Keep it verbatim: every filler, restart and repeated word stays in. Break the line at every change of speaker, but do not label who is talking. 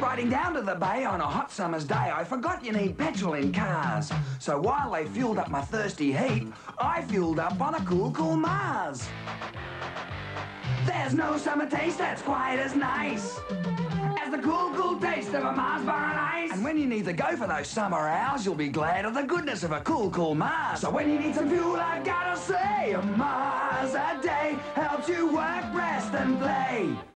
Riding down to the bay on a hot summer's day, I forgot you need petrol in cars. So while they fueled up my thirsty heat, I fueled up on a cool, cool Mars. There's no summer taste that's quite as nice as the cool, cool taste of a Mars bar on ice. And when you need to go for those summer hours, you'll be glad of the goodness of a cool, cool Mars. So when you need some fuel, I gotta say, a Mars a day helps you work, rest and play.